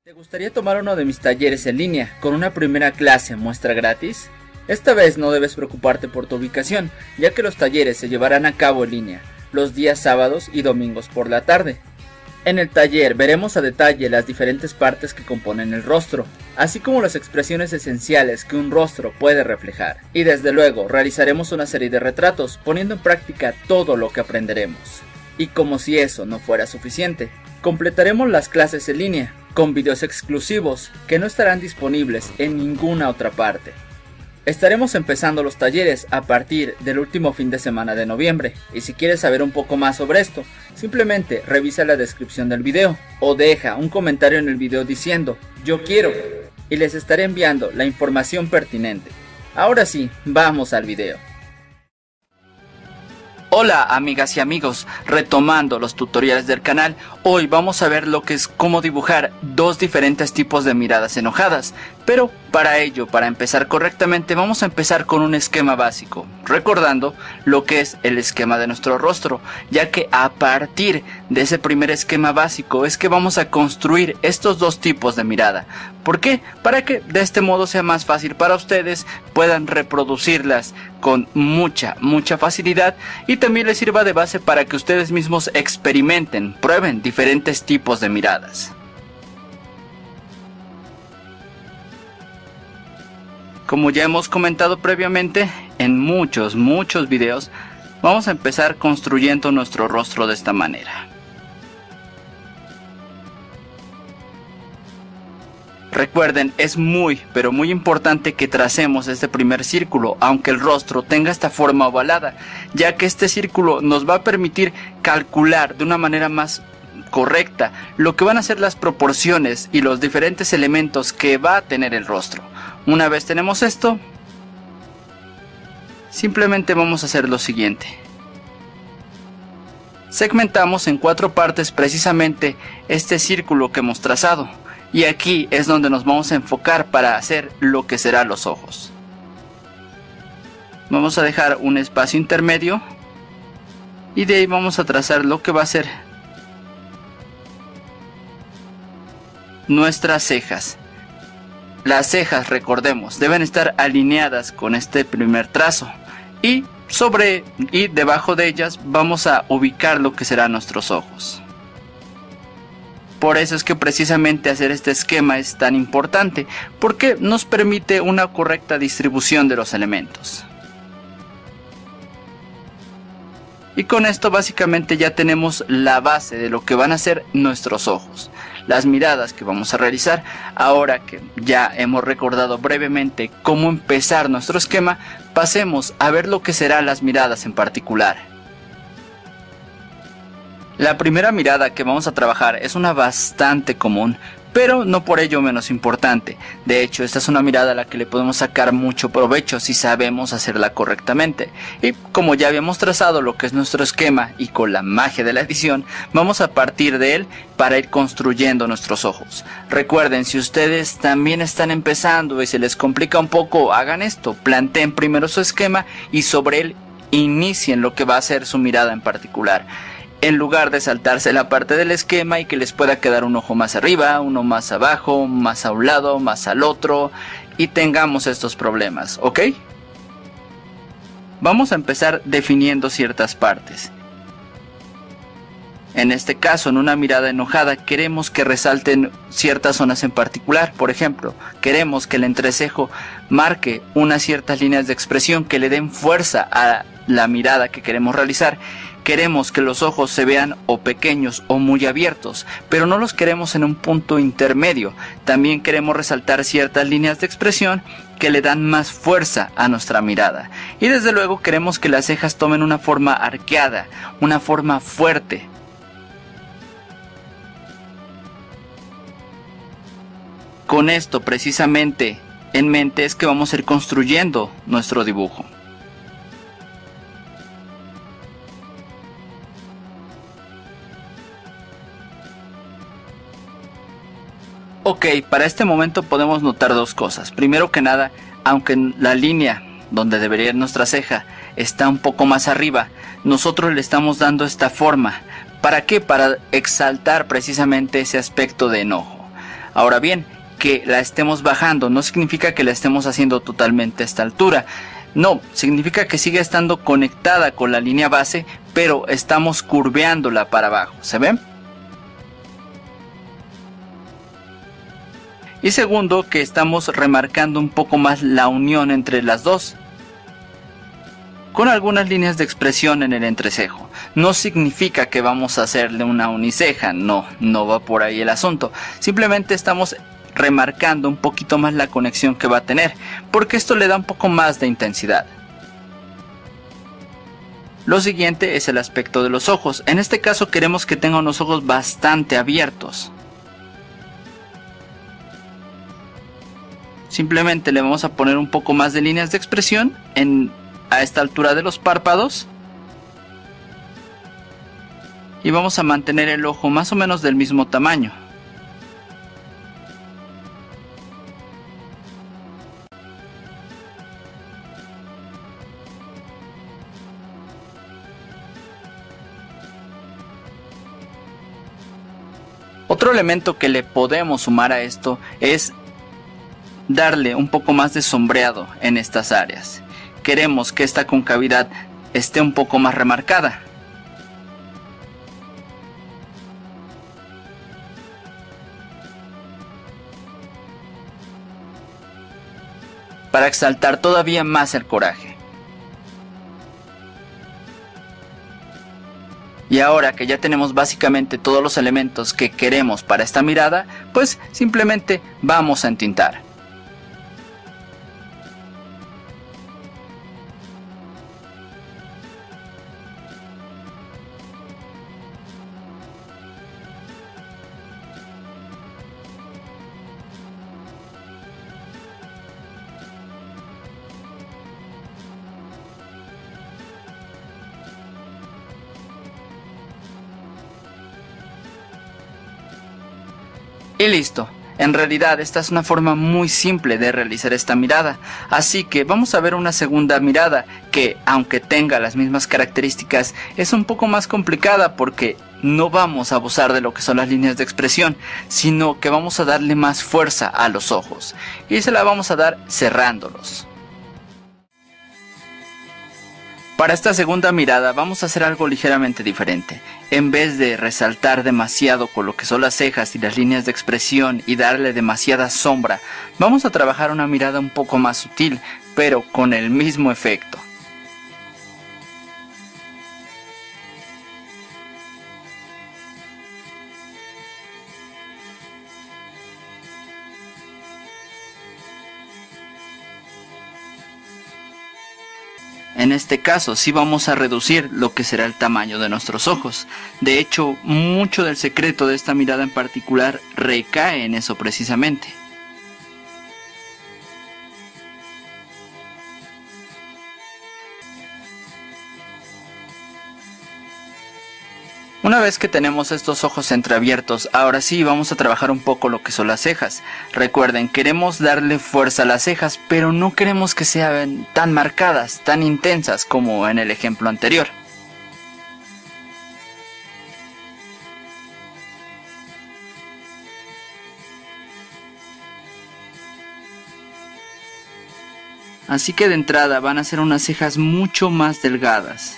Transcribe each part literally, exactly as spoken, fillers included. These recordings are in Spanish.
¿Te gustaría tomar uno de mis talleres en línea con una primera clase muestra gratis? Esta vez no debes preocuparte por tu ubicación, ya que los talleres se llevarán a cabo en línea, los días sábados y domingos por la tarde. En el taller veremos a detalle las diferentes partes que componen el rostro, así como las expresiones esenciales que un rostro puede reflejar. Y desde luego realizaremos una serie de retratos, poniendo en práctica todo lo que aprenderemos. Y como si eso no fuera suficiente, completaremos las clases en línea, con videos exclusivos que no estarán disponibles en ninguna otra parte. Estaremos empezando los talleres a partir del último fin de semana de noviembre, y si quieres saber un poco más sobre esto, simplemente revisa la descripción del video o deja un comentario en el video diciendo "yo quiero" y les estaré enviando la información pertinente. Ahora sí, vamos al video. Hola amigas y amigos, retomando los tutoriales del canal, hoy vamos a ver lo que es cómo dibujar dos diferentes tipos de miradas enojadas, pero para ello, para empezar correctamente, vamos a empezar con un esquema básico, recordando lo que es el esquema de nuestro rostro, ya que a partir de ese primer esquema básico es que vamos a construir estos dos tipos de mirada. ¿Por qué? Para que de este modo sea más fácil para ustedes, puedan reproducirlas con mucha, mucha facilidad y también les sirva de base para que ustedes mismos experimenten, prueben diferentes tipos de miradas. Como ya hemos comentado previamente en muchos, muchos videos, vamos a empezar construyendo nuestro rostro de esta manera. Recuerden, es muy, pero muy importante que tracemos este primer círculo, aunque el rostro tenga esta forma ovalada, ya que este círculo nos va a permitir calcular de una manera más correcta lo que van a ser las proporciones y los diferentes elementos que va a tener el rostro. Una vez tenemos esto, simplemente vamos a hacer lo siguiente. Segmentamos en cuatro partes precisamente este círculo que hemos trazado. Y aquí es donde nos vamos a enfocar para hacer lo que serán los ojos. Vamos a dejar un espacio intermedio y de ahí vamos a trazar lo que va a ser nuestras cejas. Las cejas, recordemos, deben estar alineadas con este primer trazo y sobre y debajo de ellas vamos a ubicar lo que serán nuestros ojos. Por eso es que precisamente hacer este esquema es tan importante, porque nos permite una correcta distribución de los elementos. Y con esto básicamente ya tenemos la base de lo que van a ser nuestros ojos, las miradas que vamos a realizar. Ahora que ya hemos recordado brevemente cómo empezar nuestro esquema, pasemos a ver lo que serán las miradas en particular. La primera mirada que vamos a trabajar es una bastante común, pero no por ello menos importante. De hecho, esta es una mirada a la que le podemos sacar mucho provecho si sabemos hacerla correctamente. Y como ya habíamos trazado lo que es nuestro esquema y con la magia de la edición, vamos a partir de él para ir construyendo nuestros ojos. Recuerden, si ustedes también están empezando y se les complica un poco, hagan esto. Planteen primero su esquema y sobre él inicien lo que va a ser su mirada en particular, en lugar de saltarse la parte del esquema y que les pueda quedar un ojo más arriba, uno más abajo, más a un lado, más al otro, y tengamos estos problemas, ¿ok? Vamos a empezar definiendo ciertas partes. En este caso, en una mirada enojada, queremos que resalten ciertas zonas en particular. Por ejemplo, queremos que el entrecejo marque unas ciertas líneas de expresión que le den fuerza a la mirada que queremos realizar. Queremos que los ojos se vean o pequeños o muy abiertos, pero no los queremos en un punto intermedio. También queremos resaltar ciertas líneas de expresión que le dan más fuerza a nuestra mirada. Y desde luego queremos que las cejas tomen una forma arqueada, una forma fuerte. Con esto precisamente en mente es que vamos a ir construyendo nuestro dibujo. Ok, para este momento podemos notar dos cosas. Primero que nada, aunque la línea donde debería ir nuestra ceja está un poco más arriba, nosotros le estamos dando esta forma. ¿Para qué? Para exaltar precisamente ese aspecto de enojo. Ahora bien, que la estemos bajando no significa que la estemos haciendo totalmente a esta altura. No, significa que sigue estando conectada con la línea base, pero estamos curveándola para abajo. ¿Se ven? Y segundo, que estamos remarcando un poco más la unión entre las dos, con algunas líneas de expresión en el entrecejo. No significa que vamos a hacerle una uniceja, no, no va por ahí el asunto. Simplemente estamos remarcando un poquito más la conexión que va a tener, porque esto le da un poco más de intensidad. Lo siguiente es el aspecto de los ojos. En este caso queremos que tenga unos ojos bastante abiertos. Simplemente le vamos a poner un poco más de líneas de expresión en, a esta altura de los párpados. Y vamos a mantener el ojo más o menos del mismo tamaño. Otro elemento que le podemos sumar a esto es darle un poco más de sombreado en estas áreas. Queremos que esta concavidad esté un poco más remarcada. Para exaltar todavía más el coraje. Y ahora que ya tenemos básicamente todos los elementos que queremos para esta mirada, pues simplemente vamos a entintar. Y listo. En realidad esta es una forma muy simple de realizar esta mirada, así que vamos a ver una segunda mirada que, aunque tenga las mismas características, es un poco más complicada porque no vamos a abusar de lo que son las líneas de expresión, sino que vamos a darle más fuerza a los ojos y se la vamos a dar cerrándolos. Para esta segunda mirada vamos a hacer algo ligeramente diferente. En vez de resaltar demasiado con lo que son las cejas y las líneas de expresión y darle demasiada sombra, vamos a trabajar una mirada un poco más sutil, pero con el mismo efecto. En este caso sí vamos a reducir lo que será el tamaño de nuestros ojos. De hecho, mucho del secreto de esta mirada en particular recae en eso precisamente. Una vez que tenemos estos ojos entreabiertos, ahora sí vamos a trabajar un poco lo que son las cejas. Recuerden, queremos darle fuerza a las cejas, pero no queremos que sean tan marcadas, tan intensas como en el ejemplo anterior. Así que de entrada van a ser unas cejas mucho más delgadas.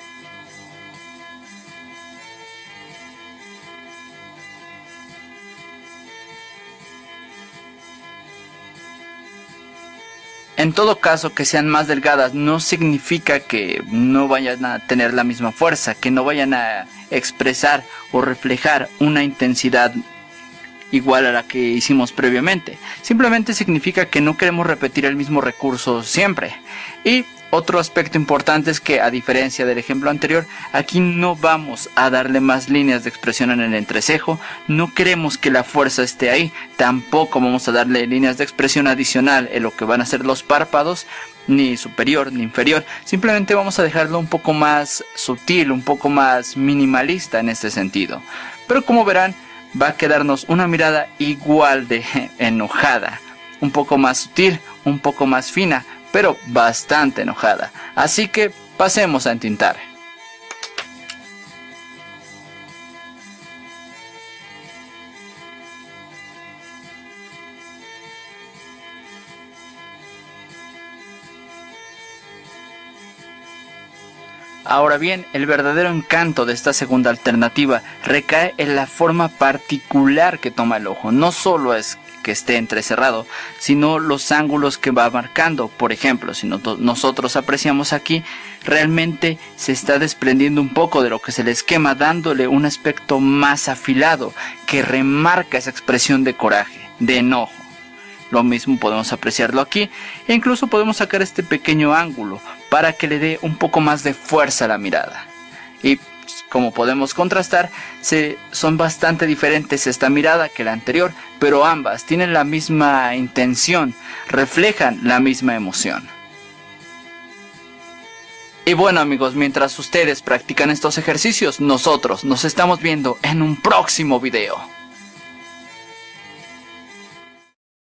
En todo caso, que sean más delgadas no significa que no vayan a tener la misma fuerza, que no vayan a expresar o reflejar una intensidad igual a la que hicimos previamente. Simplemente significa que no queremos repetir el mismo recurso siempre. Y otro aspecto importante es que, a diferencia del ejemplo anterior, aquí no vamos a darle más líneas de expresión en el entrecejo, no queremos que la fuerza esté ahí, tampoco vamos a darle líneas de expresión adicional en lo que van a ser los párpados, ni superior ni inferior, simplemente vamos a dejarlo un poco más sutil, un poco más minimalista en este sentido. Pero como verán, va a quedarnos una mirada igual de enojada, un poco más sutil, un poco más fina, pero bastante enojada. Así que pasemos a entintar. Ahora bien, el verdadero encanto de esta segunda alternativa recae en la forma particular que toma el ojo. No solo es que esté entrecerrado, sino los ángulos que va marcando. Por ejemplo, si no, nosotros apreciamos aquí, realmente se está desprendiendo un poco de lo que es el esquema, dándole un aspecto más afilado que remarca esa expresión de coraje, de enojo. Lo mismo podemos apreciarlo aquí, e incluso podemos sacar este pequeño ángulo para que le dé un poco más de fuerza a la mirada. Y como podemos contrastar, se, son bastante diferentes esta mirada que la anterior, pero ambas tienen la misma intención, reflejan la misma emoción. Y bueno amigos, mientras ustedes practican estos ejercicios, nosotros nos estamos viendo en un próximo video.